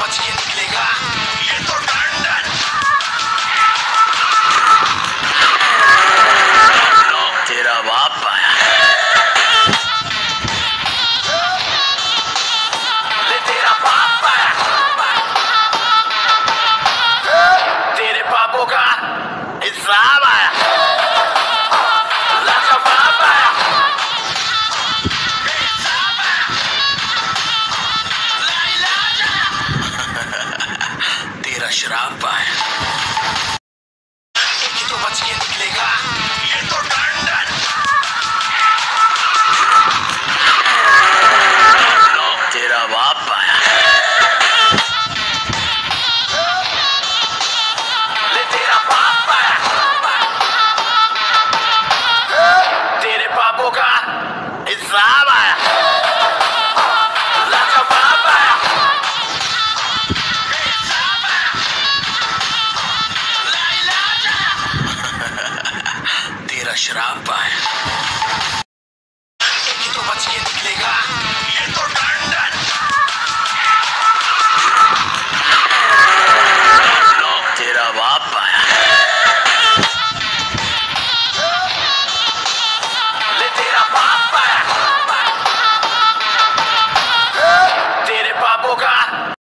बच के निकलेगा ये तो टंडन। तेरा बाप आया, तेरा बाप आया, तेरे पापों का हिसाब आया, लाखा बाप आया, हिसाब आया, ला इलाज आया, तेरा श्राप आया। एक ही तो बच के निकलेगा ये तो टंडन। तेरा बाप आया, तेरा बाप आया, तेरे पापों का हिसाब आया, लाखा बाप आया, हिसाब आया, ला इलाज आया, तेरा श्राप आया।